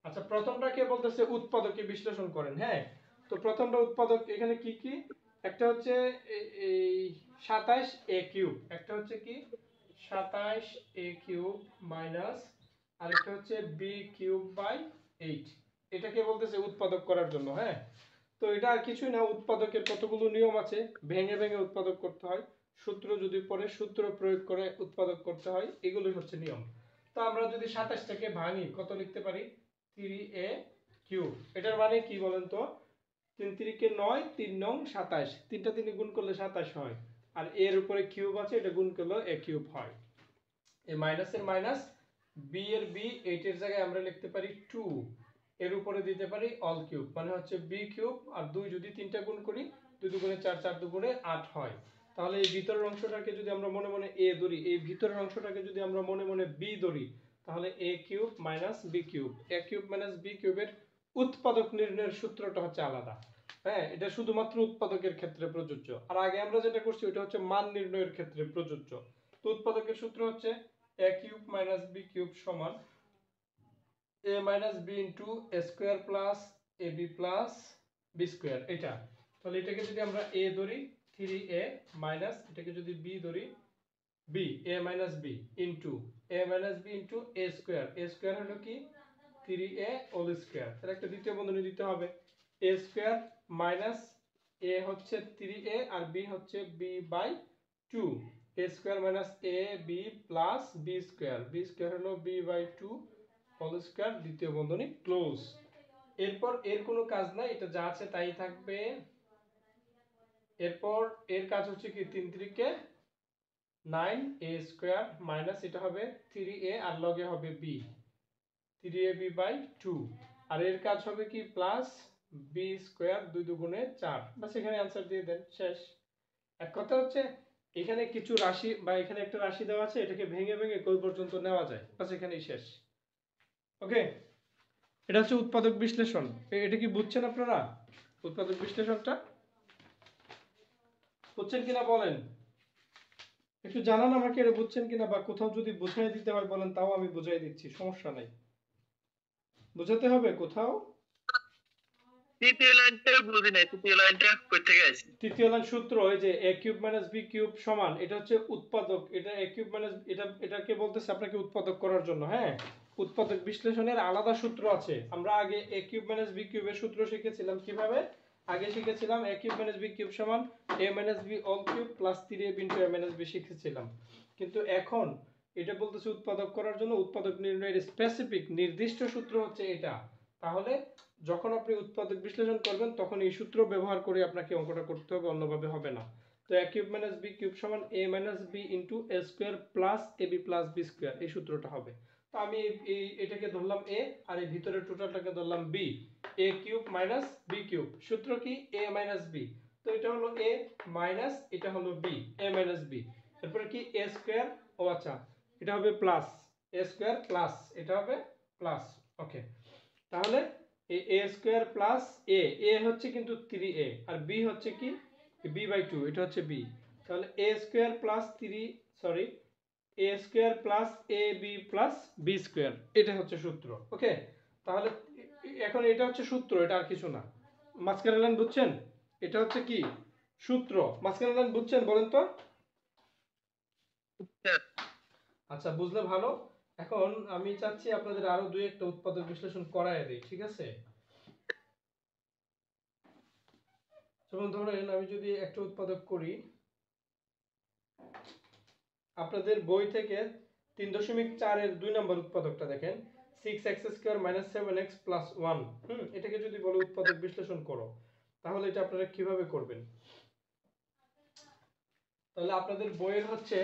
আচ্ছা, প্রথমটাকে বলতেছে উৎপাদকে বিশ্লেষণ করেন। হ্যাঁ, তো প্রথমটা উৎপাদক এখানে কি কি, একটা হচ্ছে এই 27 a কিউব, একটা হচ্ছে কি 27 a কিউব মাইনাস আরেকটা হচ্ছে b কিউব বাই 8, এটাকে বলতেছে উৎপাদক করার জন্য। হ্যাঁ, তো এটা আর কিছুই না, উৎপাদকের কতগুলো নিয়ম আছে, ভেঙে ভেঙে উৎপাদক করতে হয়, সূত্র যদি পড়ে সূত্র প্রয়োগ করে উৎপাদক করতে হয়, এগুলোই হচ্ছে নিয়ম। তো আমরা যদি 27 টাকে ভাঙি কত লিখতে পারি, 3a কিউব। এটার মানে কি বলেন তো, 3 3 9, 3 নং 27, তিনটা তিনে গুণ করলে 27 হয়, আর এর উপরে কিউব আছে, এটা গুণ করলে a কিউব হয়। এই মাইনাসের মাইনাস, বি এর বি, 8 এর জায়গায় আমরা লিখতে পারি 2, এর উপরে দিতে পারি অল কিউব, মানে হচ্ছে বি কিউব, আর 2 যদি তিনটা গুণ করি 2 দুগুণে 4, 4 দুগুণে 8 হয়। তাহলে এই ভিতরের অংশটাকে যদি আমরা মনে মনে a ধরি, এই ভিতরের অংশটাকে যদি আমরা মনে মনে b ধরি, তাহলে a cube minus b cube, a cube minus b কিউবের উৎপাদক নির্ণয়ের সূত্রটা হচ্ছে আলাদা। হ্যাঁ, এটা শুধুমাত্র উৎপাদকের ক্ষেত্রে প্রযোজ্য, আর আগে আমরা যেটা করছি ওটা হচ্ছে মান নির্ণয়ের ক্ষেত্রে প্রযোজ্য। তো উৎপাদকের সূত্র হচ্ছে a cube minus b cube সমান a minus b into a square plus ab plus b square. এটা তাহলে এটাকে যদি আমরা a ধরি 3a মাইনাস, এটাকে যদি b ধরি b, a minus b into a minus b into a square, a square হলো কি 3a হোল স্কোয়ার, তাহলে একটা দ্বিতীয় বন্ধনী দিতে হবে, a স্কোয়ার মাইনাস a হচ্ছে 3a আর b হচ্ছে b by 2, a square minus a b plus b square, b square হলো b বাই 2 হোল স্কোয়ার, দ্বিতীয় বন্ধনী ক্লোজ। এরপর এর কোনো কাজ নাই, এটা যা আছে তাই থাকবে। এরপর এর কাজ হচ্ছে কি 3 3 9 a স্কোয়ার মাইনাস, এটা হবে 3a আর লগে হবে b, 3ab বাই 2, আর এর কাজ হবে কি প্লাস b স্কোয়ার, 2 দুগুণে 4, বাস এখানে অ্যান্সার দিয়ে দেন, শেষ। এক কথা হচ্ছে এখানে কিছু রাশি বা এখানে একটা রাশি দেওয়া আছে, এটাকে ভেঙে ভেঙে কই পর্যন্ত নেওয়া যায়, বাস এখানেই শেষ। ওকে, এটা হচ্ছে উৎপাদক বিশ্লেষণ। এটা কি বুঝছেন আপনারা উৎপাদক বিশ্লেষণটা? বুঝছেন কিনা বলেন, একটু জানান আমাকে, এটা বুঝছেন কিনা, বা কোথাও যদি বুঝাই দিতে হয় বলেন, তাও আমি বুঝাই দিচ্ছি, সমস্যা নাই। বুঝাতে হবে কোথাও? তৃতীয় লাইনটা বুঝি নাই, তৃতীয় লাইনটা কই থেকে আসছে? তৃতীয় লাইন সূত্র, এই যে a cube minus b cube সমান, এটা হচ্ছে উৎপাদক, এটা a কিউব মাইনাস, এটাকে বলতেছে আপনাকে উৎপাদক করার জন্য। হ্যাঁ, উৎপাদক বিশ্লেষণের আলাদা সূত্র আছে। আমরা আগে a কিউব মাইনাস b কিউবের সূত্র শিখেছিলাম কিভাবে, আগে শিখেছিলাম a cube minus b cube সমান a minus b all cube plus 3ab into a minus b শিখেছিলাম। কিন্তু এখন এটা বলতেছে উৎপাদক করার জন্য, উৎপাদক নির্ণয়ের স্পেসিফিক নির্দিষ্ট সূত্র হচ্ছে এটা। তাহলে যখন আপনি উৎপাদক বিশ্লেষণ করবেন তখন এই সূত্র ব্যবহার করে আপনাকে অঙ্কটা করতে হবে, অন্যভাবে হবে না। তো a cube minus b cube সমান a minus b into a square plus ab plus b square, এই সূত্রটা হবে। তো আমি এটাকে ধরলাম a, আর এই ভিতরের টোটালটাকে ধরলাম b, a cube minus b cube, সূত্র কি a মাইনাস b, তো এটা হলো a মাইনাস, এটা হলো b, a মাইনাস b, তারপরে কি a স্কয়ার, ও আচ্ছা এটা হবে প্লাস a স্কয়ার প্লাস, এটা হবে প্লাস। ওকে, তাহলে a স্কয়ার প্লাস a হচ্ছে কিন্তু 3a, আর b হচ্ছে কি b বাই 2, এটা হচ্ছে b, তাহলে a square plus 3, sorry a square plus ab plus b square, এটা হচ্ছে সূত্র। ওকে, তাহলে এখন এটা হচ্ছে সূত্র, এটা আর কিছু না। মাঝখানের লাইন বুঝছেন, এটা হচ্ছে কি সূত্র, মাঝখানের লাইন বুঝছেন বলেন তো? আচ্ছা, বুঝলে ভালো। এখন আমি চাচ্ছি আপনাদের আরো দুই একটা উৎপাদক বিশ্লেষণ করায় দেই, ঠিক আছে? যেমন ধরেন আমি যদি একটা উৎপাদক করি, আপনাদের বই থেকে 3.4 এর 2 নম্বর উৎপাদকটা দেখেন, 6x square minus 7x plus 1, এটাকে যদি বলে উৎপাদক বিশ্লেষণ করো, তাহলে এটা আপনারা কিভাবে করবেন? তাহলে আপনাদের বইয়ের হচ্ছে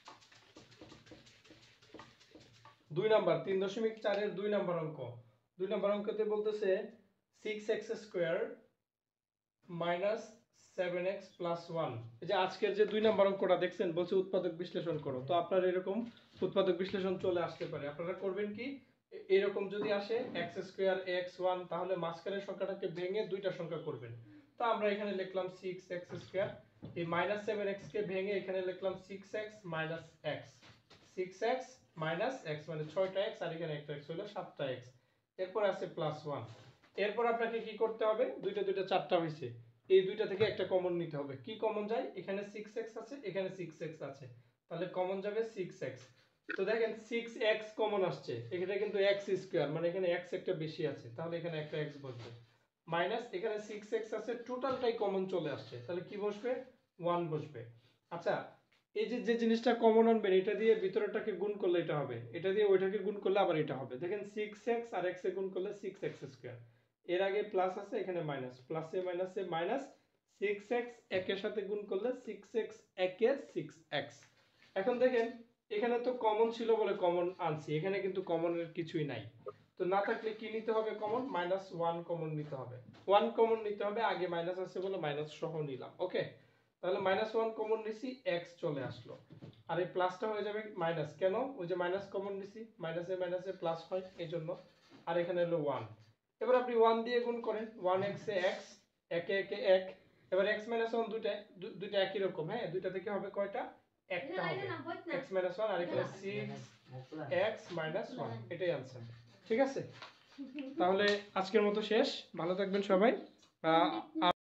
2 নাম্বার, 3.4 এর 2 নাম্বার অঙ্ক, 2 নাম্বার অঙ্কতে বলতেছে 6x square minus 7x plus 1, এই যে আজকের যে 2 নাম্বার অঙ্কটা দেখছেন, বলছে উৎপাদক বিশ্লেষণ করো। তো আপনার এরকম উৎপাদক বিশ্লেষণ চলে আসতে পারে, আপনারা করবেন কি, এরকম যদি আসে x স্কয়ার x1, তাহলে মাঝখানের সংখ্যাটাকে ভেঙে দুইটা সংখ্যা করবেন। তো আমরা এখানে লিখলাম 6x স্কয়ার, এই মাইনাস 7x কে ভেঙে এখানে লিখলাম 6x minus x, 6x minus x মানে 6টা x, আর এখানে একটা x হলো 7টা x, এরপর আছে +1। এরপর আপনাকে কি করতে হবে, দুইটা দুইটা চারটা হয়েছে, এই দুইটা থেকে একটা কমন নিতে হবে। কি কমন যায়, এখানে 6x আছে, এখানে 6x আছে, তাহলে কমন যাবে 6x। তো দেখেন 6x কমন আসছে, এখানে কিন্তু x স্কয়ার, মানে এখানে x একটা বেশি আছে, তাহলে এখানে একটা x বসবে। মাইনাস এখানে 6x আছে, টোটালটাই কমন চলে আসছে, তাহলে কি বসবে, 1 বসবে। আচ্ছা, এই যে যে জিনিসটা কমন আনবেন, এটা দিয়ে ভিতরেরটাকে গুণ করলে এটা হবে, এটা দিয়ে ওইটাকে গুণ করলে আবার এটা হবে। দেখেন 6x আর x এ গুণ করলে 6x স্কয়ার, এর আগে প্লাস আছে, এখানে মাইনাস, প্লাসে মাইনাসে মাইনাস, 6x একের সাথে গুণ করলে 6x একে 6x। এখন দেখেন এখানে তো কমন ছিল বলে কমন আনছি, এখানে কিন্তু কমনের কিছুই নাই। তো না থাকলে কি নিতে হবে কমন, -1 কমন নিতে হবে। 1 কমন নিতে হবে, আগে মাইনাস আছে বলে মাইনাস সহ নিলাম। ওকে, তাহলে -1 কমন নিছি, x চলে আসলো। আর এই প্লাসটা হয়ে যাবে মাইনাস, কেন, ওই যে মাইনাস কমন নিছি, মাইনাসে মাইনাসে প্লাস হয় এইজন্য। আর এখানে হলো 1। এবার আপনি 1 দিয়ে গুণ করেন, 1x এ x, একে একে 1। এবার x 1 দুইটা দুইটা একই রকম, হ্যাঁ, দুইটা থেকে হবে কয়টা, একটা হবে, x 1 আর এখানে 6x 1, এটাই आंसर। ঠিক আছে, তাহলে আজকের মতো শেষ, ভালো থাকবেন সবাই।